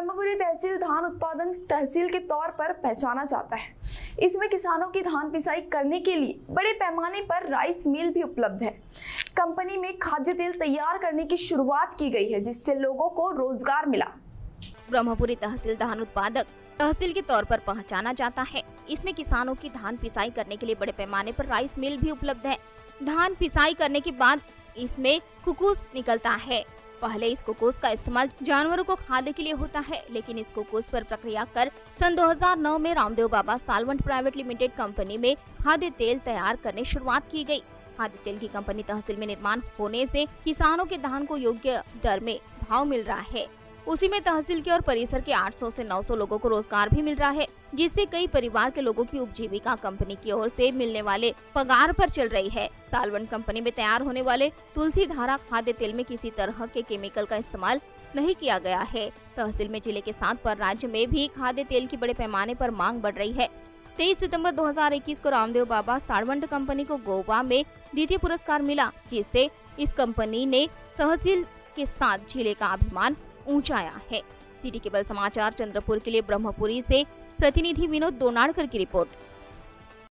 ब्रह्मपुरी तहसील धान उत्पादन तहसील के तौर पर पहचाना जाता है। इसमें किसानों की धान पिसाई करने के लिए बड़े पैमाने पर राइस मिल भी उपलब्ध है। कंपनी में खाद्य तेल तैयार करने की शुरुआत की गई है, जिससे लोगों को रोजगार मिला। ब्रह्मपुरी तहसील धान उत्पादक तहसील के तौर पर पहचाना जाता है। इसमें किसानों की धान पिसाई करने के लिए बड़े पैमाने पर राइस मिल भी उपलब्ध है। धान पिसाई करने के बाद इसमें कुकूस निकलता है। पहले इस कुकूस का इस्तेमाल जानवरों को खाने के लिए होता है, लेकिन इस कुकूस पर प्रक्रिया कर सन 2009 में Ramdev Baba solvent private limited company में खाद्य तेल तैयार करने शुरुआत की गई। खाद्य तेल की कंपनी तहसील में निर्माण होने से किसानों के धान को योग्य दर में भाव मिल रहा है। उसी में तहसील के और परिसर के 800 से 900 लोगों को रोजगार भी मिल रहा है, जिससे कई परिवार के लोगों की उपजीविका कंपनी की ओर से मिलने वाले पगार पर चल रही है। साल्वेंट कंपनी में तैयार होने वाले तुलसी धारा खाद्य तेल में किसी तरह के केमिकल का इस्तेमाल नहीं किया गया है। तहसील में जिले के साथ पर राज्य में भी खाद्य तेल की बड़े पैमाने पर मांग बढ़ रही है। 23 सितंबर 2021 को रामदेव बाबा साल्वेंट कंपनी को गोवा में द्वितीय पुरस्कार मिला, जिससे इस कंपनी ने तहसील के साथ जिले का अभिमान ऊंचाया है। सिटी केबल समाचार चंद्रपुर के लिए ब्रह्मपुरी से प्रतिनिधि विनोद दोनाड़कर की रिपोर्ट।